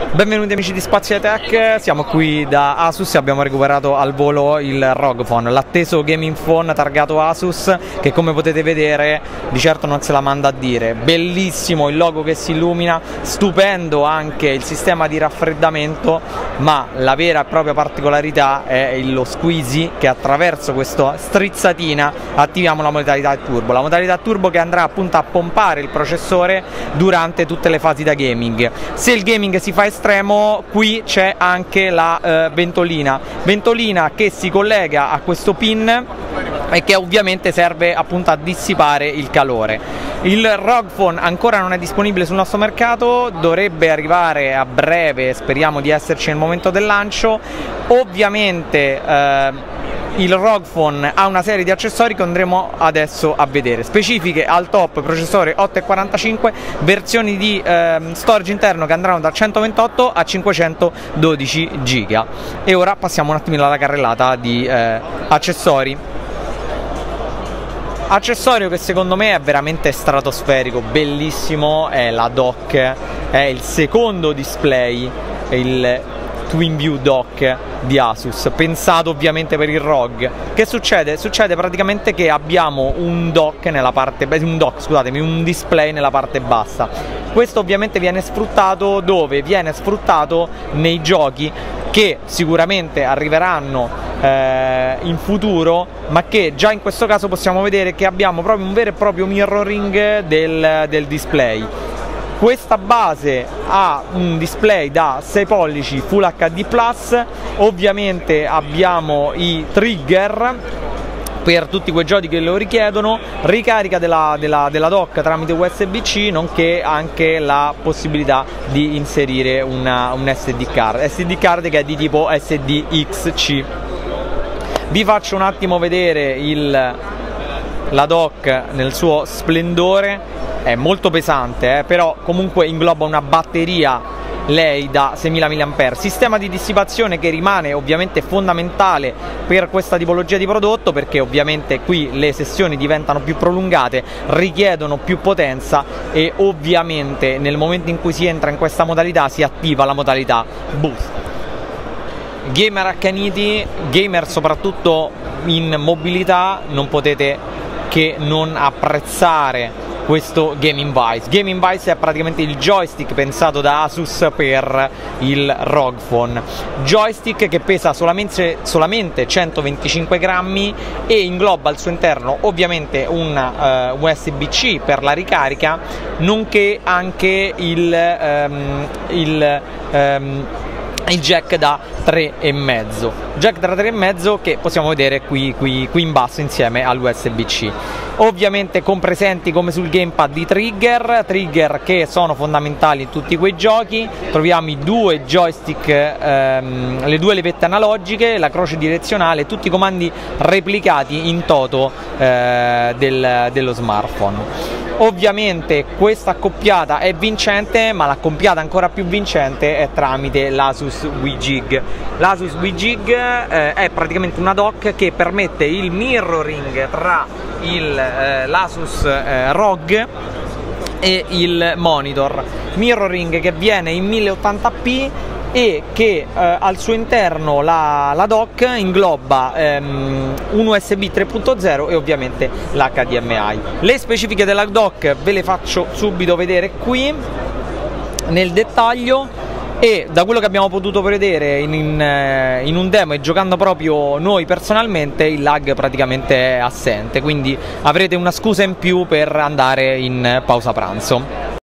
Benvenuti amici di Spazio Tech, siamo qui da Asus e abbiamo recuperato al volo il ROG Phone, l'atteso gaming phone targato Asus che come potete vedere di certo non se la manda a dire. Bellissimo il logo che si illumina, stupendo anche il sistema di raffreddamento, ma la vera e propria particolarità è lo squeezy, che attraverso questa strizzatina attiviamo la modalità turbo. La modalità turbo che andrà appunto a pompare il processore durante tutte le fasi da gaming. Se il gaming si fa estremo, qui c'è anche la ventolina che si collega a questo pin e che ovviamente serve appunto a dissipare il calore. Il ROG Phone ancora non è disponibile sul nostro mercato, dovrebbe arrivare a breve, speriamo di esserci nel momento del lancio. Ovviamente il ROG Phone ha una serie di accessori che andremo adesso a vedere, specifiche al top, processore 8,45, versioni di storage interno che andranno da 128 a 512 giga. E ora passiamo un attimino alla carrellata di accessori. Accessorio che secondo me è veramente stratosferico, bellissimo, è la dock, è il secondo display, il TwinView dock di Asus, pensato ovviamente per il ROG. Che succede? Succede praticamente che abbiamo un dock nella parte, un display nella parte bassa. Questo ovviamente viene sfruttato dove? Viene sfruttato nei giochi che sicuramente arriveranno in futuro, ma che già in questo caso possiamo vedere che abbiamo proprio un vero e proprio mirroring del display. Questa base ha un display da 6 pollici Full HD+, ovviamente abbiamo i trigger per tutti quei giochi che lo richiedono, ricarica della dock tramite USB-C, nonché anche la possibilità di inserire un SD card che è di tipo SDXC. Vi faccio un attimo vedere la dock nel suo splendore. È molto pesante, però comunque ingloba una batteria lei da 6000 mAh, sistema di dissipazione che rimane ovviamente fondamentale per questa tipologia di prodotto, perché ovviamente qui le sessioni diventano più prolungate, richiedono più potenza e ovviamente nel momento in cui si entra in questa modalità si attiva la modalità boost. Gamer accaniti, gamer soprattutto in mobilità, non potete che non apprezzare questo Gaming Vice. Gaming Vice è praticamente il joystick pensato da Asus per il ROG Phone. Joystick che pesa solamente 125 grammi e ingloba al suo interno ovviamente un USB-C per la ricarica, nonché anche il jack da 3,5. Jack da 3,5 che possiamo vedere qui in basso insieme all'USB-C. Ovviamente compresenti come sul gamepad di trigger che sono fondamentali in tutti quei giochi. Troviamo i due joystick, le due levette analogiche, la croce direzionale, tutti i comandi replicati in toto dello smartphone. Ovviamente questa accoppiata è vincente, ma l'accoppiata ancora più vincente è tramite l'Asus WeJig. L'Asus WeJig è praticamente una dock che permette il mirroring tra l'Asus ROG e il monitor. Mirroring che viene in 1080p e che al suo interno la dock ingloba un USB 3.0 e ovviamente l'HDMI. Le specifiche della dock ve le faccio subito vedere qui nel dettaglio, e da quello che abbiamo potuto vedere in un demo e giocando proprio noi personalmente, il lag praticamente è assente, quindi avrete una scusa in più per andare in pausa pranzo.